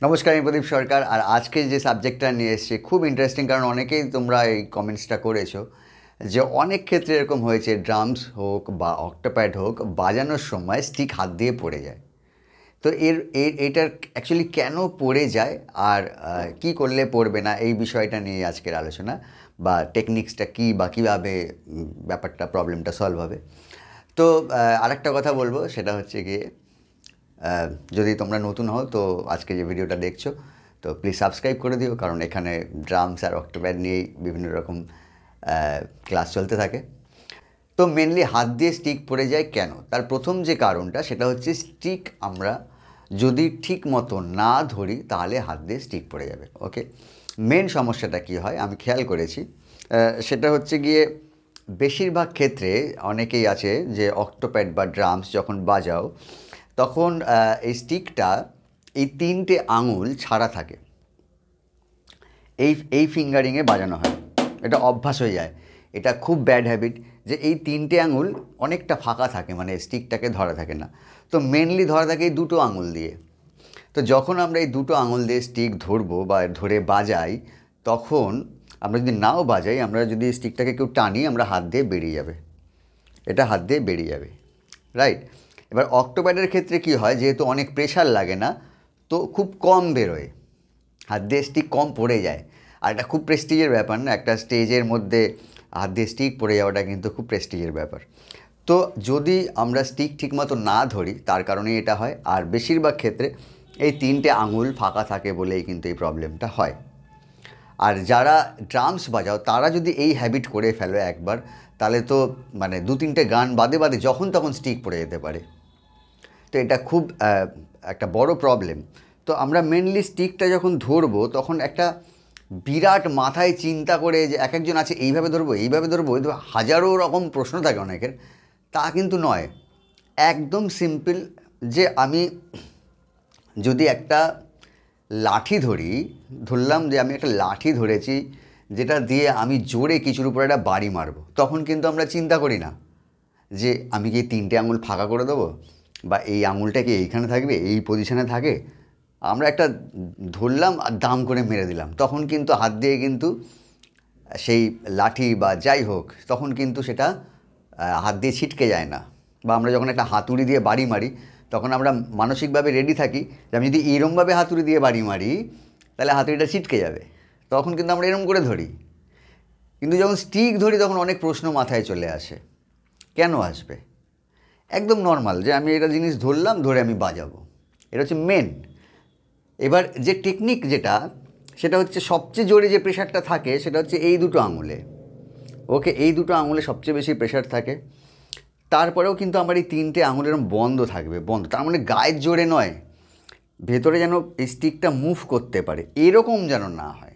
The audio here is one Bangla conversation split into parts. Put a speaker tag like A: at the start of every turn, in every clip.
A: নমস্কার, আমি প্রদীপ সরকার। আর আজকে যে সাবজেক্টটা নিয়ে এসেছি খুব ইন্টারেস্টিং, কারণ অনেকেই তোমরা এই কমেন্টসটা করেছো যে অনেক ক্ষেত্রে এরকম হয়েছে, ড্রামস হোক বা অক্টোপ্যাড হোক, বাজানোর সময় স্টিক হাত দিয়ে পড়ে যায়। তো এটার অ্যাকচুয়ালি কেন পড়ে যায় আর কি করলে পড়বে না, এই বিষয়টা নিয়ে আজকের আলোচনা, বা টেকনিক্সটা কী বা কীভাবে ব্যাপারটা প্রবলেমটা সলভ হবে। তো আরেকটা কথা বলবো, সেটা হচ্ছে গিয়ে যদি তোমরা নতুন হও তো আজকে যে ভিডিওটা দেখছো তো প্লিজ সাবস্ক্রাইব করে দিও, কারণ এখানে ড্রামস আর অক্টোপ্যাড নিয়েই বিভিন্ন রকম ক্লাস চলতে থাকে। তো মেনলি হাত দিয়ে স্টিক পড়ে যায় কেন, তার প্রথম যে কারণটা সেটা হচ্ছে স্টিক আমরা যদি ঠিক মতো না ধরি তাহলে হাত দিয়ে স্টিক পড়ে যাবে। ওকে, মেন সমস্যাটা কি হয় আমি খেয়াল করেছি, সেটা হচ্ছে গিয়ে বেশিরভাগ ক্ষেত্রে অনেকেই আছে যে অক্টোপ্যাড বা ড্রামস যখন বাজাও তখন এই স্টিকটা এই তিনটে আঙুল ছাড়া থাকে, এই ফিঙ্গারিংয়ে বাজানো হয়। এটা অভ্যাস হয়ে যায়, এটা খুব ব্যাড হ্যাবিট যে এই তিনটে আঙুল অনেকটা ফাঁকা থাকে, মানে স্টিকটাকে ধরা থাকে না। তো মেনলি ধরা থাকে এই দুটো আঙুল দিয়ে। তো যখন আমরা এই দুটো আঙুল দিয়ে স্টিক ধরবো বা ধরে বাজাই, তখন আমরা যদি নাও বাজাই, আমরা যদি স্টিকটাকে কেউ টানি, আমরা হাত দিয়ে বেরিয়ে যাবে, এটা হাত দিয়ে বেরিয়ে যাবে, রাইট। এবার অক্টোপ্যাডের ক্ষেত্রে কি হয়, যেহেতু অনেক প্রেশার লাগে না তো খুব কম বেরোয়, হাত দিয়ে স্টিক কম পড়ে যায়। আর এটা খুব প্রেস্টিজের ব্যাপার না, একটা স্টেজের মধ্যে হাত দিয়ে স্টিক পড়ে যাওয়াটা কিন্তু খুব প্রেস্টিজের ব্যাপার। তো যদি আমরা স্টিক ঠিকমতো না ধরি তার কারণেই এটা হয়। আর বেশিরভাগ ক্ষেত্রে এই তিনটে আঙুল ফাঁকা থাকে বলেই কিন্তু এই প্রবলেমটা হয়। আর যারা ড্রামস বাজাও তারা যদি এই হ্যাবিট করে ফেলো একবার, তাহলে তো মানে দু তিনটে গান বাদে বাদে যখন তখন স্টিক পড়ে যেতে পারে। তো এটা খুব একটা বড় প্রবলেম। তো আমরা মেনলি স্টিকটা যখন ধরবো তখন একটা বিরাট মাথায় চিন্তা করে, যে এক একজন আছে এইভাবে ধরবো এইভাবে ধরবো, হাজারো রকম প্রশ্ন থাকে অনেকের, তা কিন্তু নয়। একদম সিম্পল, যে আমি যদি একটা লাঠি ধরলাম যে আমি একটা লাঠি ধরেছি, যেটা দিয়ে আমি জোরে কিছুর উপর একটা বাড়ি মারবো, তখন কিন্তু আমরা চিন্তা করি না যে আমি কি তিনটে আঙুল ফাঁকা করে দেবো, বা এই আঙুলটা কি এইখানে থাকবে, এই পজিশানে থাকে। আমরা একটা ধরলাম আর দাম করে মেরে দিলাম, তখন কিন্তু হাত দিয়ে কিন্তু সেই লাঠি বা যাই হোক তখন কিন্তু সেটা হাত দিয়ে ছিটকে যায় না। বা আমরা যখন একটা হাতুড়ি দিয়ে বাড়ি মারি, তখন আমরা মানসিকভাবে রেডি থাকি যে আমি যদি এরমভাবে হাতুড়ি দিয়ে বাড়ি মারি তাহলে হাতুড়িটা ছিটকে যাবে, তখন কিন্তু আমরা এরম করে ধরি। কিন্তু যখন স্টিক ধরি তখন অনেক প্রশ্ন মাথায় চলে আসে। কেন আসবে? একদম নর্মাল, যে আমি একটা জিনিস ধরলাম, ধরে আমি বাজাবো, এটা হচ্ছে মেন। এবার যে টেকনিক যেটা, সেটা হচ্ছে সবচেয়ে জোরে যে প্রেশারটা থাকে সেটা হচ্ছে এই দুটো আঙুলে। ওকে, এই দুটো আঙুলে সবচেয়ে বেশি প্রেশার থাকে। তারপরেও কিন্তু আমার এই তিনটে আঙুল এরকম বন্ধ থাকবে, বন্ধ, তার মানে গায়ের জোরে নয়, ভেতরে যেন এই স্টিকটা মুভ করতে পারে, এরকম যেন না হয়।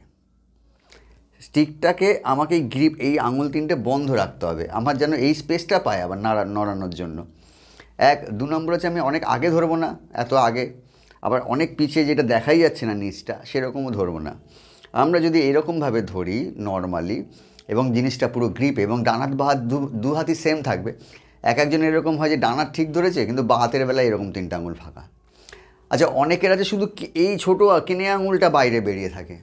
A: স্টিকটাকে আমাকে গ্রিপ, এই আঙুল তিনটে বন্ধ রাখতে হবে, আমার যেন এই স্পেসটা পায় আবার নড়ানোর জন্য। দু নম্বর হচ্ছে আমি অনেক আগে ধরবো না, এত আগে, আবার অনেক পিছিয়ে যেটা দেখাই যাচ্ছে না নিচটা, সেরকমও ধরবো না। আমরা যদি এরকমভাবে ধরি নর্মালি, এবং জিনিসটা পুরো গ্রিপ, এবং ডান হাত বা হাত দু হাতই সেম থাকবে। একজন এরকম হয় যে ডান হাত ঠিক ধরেছে কিন্তু বা হাতের বেলায় এরকম তিনটা আঙুল ফাঁকা। আচ্ছা, অনেকের আছে শুধু এই ছোটো কিনে আঙুলটা বাইরে বেরিয়ে থাকে,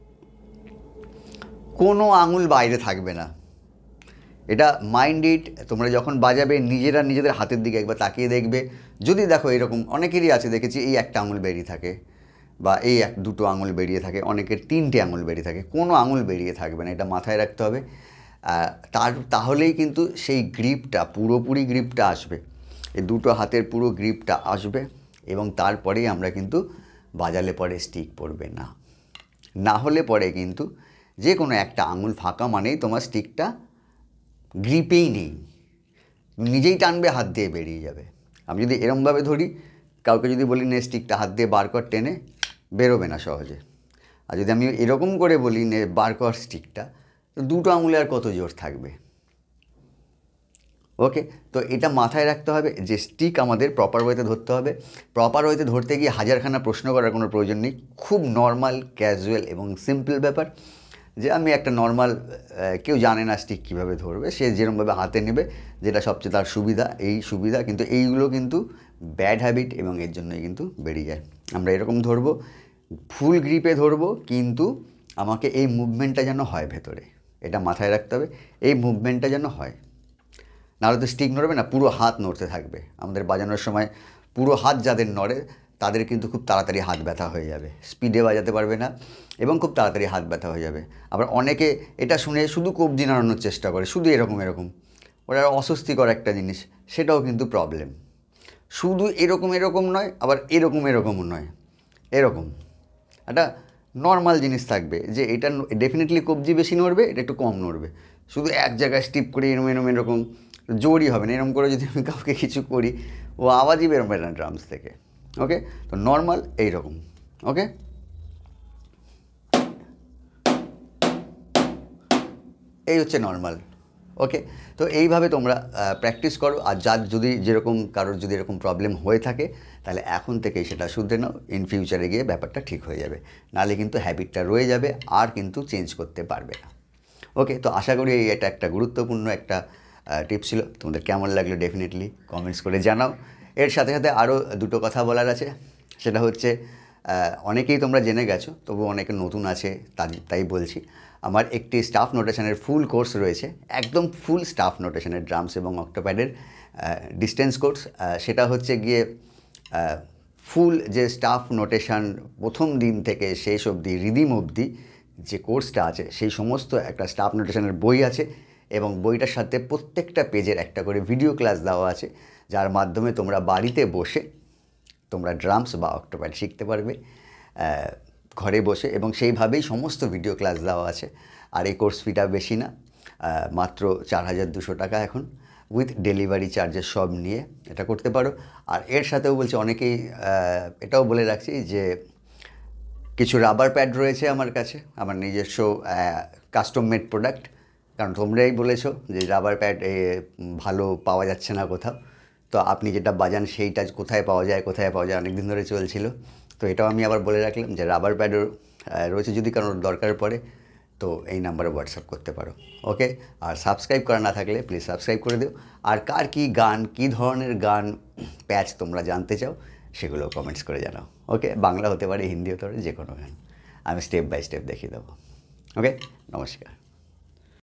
A: কোনো আঙুল বাইরে থাকবে না। এটা মাইন্ড ইট, তোমরা যখন বাজাবে নিজেরা নিজেদের হাতের দিকে একবার তাকিয়ে দেখবে, যদি দেখো এরকম অনেকেরই আছে, দেখেছি এই একটা আঙুল বেরিয়ে থাকে, বা এই দুটো আঙুল বেরিয়ে থাকে, অনেকের তিনটে আঙুল বেরিয়ে থাকে, কোনো আঙুল বেরিয়ে থাকবে না, এটা মাথায় রাখতে হবে। তাহলেই কিন্তু সেই গ্রিপটা, পুরোপুরি গ্রিপটা আসবে, এই দুটো হাতের পুরো গ্রিপটা আসবে, এবং তারপরেই আমরা কিন্তু বাজালে পরে স্টিক পড়বে না। না হলে পরে কিন্তু যে কোনো একটা আঙুল ফাঁকা মানেই তোমার স্টিকটা গ্রিপেই নেই, নিজেই টানবে, হাত দিয়ে বেরিয়ে যাবে। আমি যদি এরমভাবে ধরি, কাউকে যদি বলি নে স্টিকটা হাত দিয়ে বার কর, টেনে বেরোবে না সহজে। আর যদি আমি এরকম করে বলি নে বার কর স্টিকটা, তো দুটো আঙুলে আর কত জোর থাকবে। ওকে, তো এটা মাথায় রাখতে হবে যে স্টিক আমাদের প্রপার ওয়েতে ধরতে হবে। প্রপার ওয়েতে ধরতে গিয়ে হাজারখানা প্রশ্ন করার কোনো প্রয়োজন নেই, খুব নর্মাল, ক্যাজুয়াল এবং সিম্পল ব্যাপার। যে আমি একটা নর্মাল, কেউ জানে না স্টিক কীভাবে ধরবে, সে যেরকমভাবে হাতে নেবে, যেটা সবচেয়ে তার সুবিধা, এই সুবিধা। কিন্তু এইগুলো কিন্তু ব্যাড হ্যাবিট, এবং এর জন্যই কিন্তু বেরিয়ে যায়। আমরা এরকম ধরবো, ফুল গ্রিপে ধরবো, কিন্তু আমাকে এই মুভমেন্টটা যেন হয় ভেতরে, এটা মাথায় রাখতে হবে, এই মুভমেন্টটা যেন হয়। নাহলে তো স্টিক নড়বে না, পুরো হাত নড়তে থাকবে। আমাদের বাজানোর সময় পুরো হাত যাদের নড়ে তাদের কিন্তু খুব তাড়াতাড়ি হাত ব্যথা হয়ে যাবে, স্পিডে বাজাতে পারবে না এবং খুব তাড়াতাড়ি হাত ব্যথা হয়ে যাবে। আবার অনেকে এটা শুনে শুধু কবজি নাড়ানোর চেষ্টা করে, শুধু এরকম এরকম, ওটা অস্বস্তিকর একটা জিনিস, সেটাও কিন্তু প্রবলেম। শুধু এরকম এরকম নয়, আবার এরকম এরকমও নয়, এরকম একটা নর্মাল জিনিস থাকবে যে এটা ডেফিনেটলি কবজি বেশি নড়বে, এটা একটু কম নড়বে। শুধু এক জায়গায় স্টিপ করে এরম এরম এরকম জোরই হবে না। এরম করে যদি আমি কাউকে কিছু করি, ও আওয়াজই বেরোবে না ড্রামস থেকে। ওকে, তো নর্মাল এইরকম। ওকে, এই হচ্ছে নর্মাল। ওকে, তো এইভাবে তোমরা প্র্যাকটিস করো। আর যার যদি যেরকম কারোর যদি এরকম প্রবলেম হয়ে থাকে, তাহলে এখন থেকেই সেটা শুধরে নাও, ইন ফিউচারে গিয়ে ব্যাপারটা ঠিক হয়ে যাবে। নাহলে কিন্তু হ্যাবিটটা রয়ে যাবে, আর কিন্তু চেঞ্জ করতে পারবে না। ওকে, তো আশা করি এটা একটা গুরুত্বপূর্ণ একটা টিপস ছিল। তোমাদের কেমন লাগলো ডেফিনেটলি কমেন্টস করে জানাও। এর সাথে সাথে আরও দুটো কথা বলার আছে, সেটা হচ্ছে অনেকেই তোমরা জেনে গেছো, তবু অনেকে নতুন আছে, তাই বলছি। আমার একটি স্টাফ নোটেশনের ফুল কোর্স রয়েছে, একদম ফুল স্টাফ নোটেশনের ড্রামস এবং অক্টোপ্যাডের ডিস্টেন্স কোর্স। সেটা হচ্ছে গিয়ে ফুল যে স্টাফ নোটেশন প্রথম দিন থেকে শেষ অবধি, রিদিম অবধি যে কোর্সটা আছে, সেই সমস্ত একটা স্টাফ নোটেশনের বই আছে, এবং বইটার সাথে প্রত্যেকটা পেজের একটা করে ভিডিও ক্লাস দেওয়া আছে, যার মাধ্যমে তোমরা বাড়িতে বসে তোমরা ড্রামস বা অক্টোপ্যাড শিখতে পারবে ঘরে বসে, এবং সেইভাবেই সমস্ত ভিডিও ক্লাস দেওয়া আছে। আর এই কোর্স ফিটা বেশি না, মাত্র 4200 টাকা এখন, উইথ ডেলিভারি চার্জেস সব নিয়ে এটা করতে পারো। আর এর সাথেও বলছি, অনেকেই এটাও বলে রাখছি যে কিছু রাবার প্যাড রয়েছে আমার কাছে, আমার নিজস্ব কাস্টম মেড প্রোডাক্ট। কারণ তোমরাই বলেছো যে রাবার প্যাড ভালো পাওয়া যাচ্ছে না কোথাও, তো আপনি যেটা বাজান সেইটা কোথায় পাওয়া যায় অনেক দিন ধরে চলছিল। তো এটাও আমি আবার বলে রাখলাম যে রাবার প্যাডও রয়েছে, যদি কারোর দরকার পড়ে তো এই নাম্বারে হোয়াটসঅ্যাপ করতে পারো। ওকে, আর সাবস্ক্রাইব করা না থাকলে প্লিজ সাবস্ক্রাইব করে দিও। আর কার কী গান, কী ধরনের গান প্যাচ তোমরা জানতে চাও, সেগুলো কমেন্টস করে জানাও। ওকে, বাংলা হতে পারে, হিন্দি হতে পারে, যে কোনো গান আমি স্টেপ বাই স্টেপ দেখিয়ে দেবো। ওকে, নমস্কার।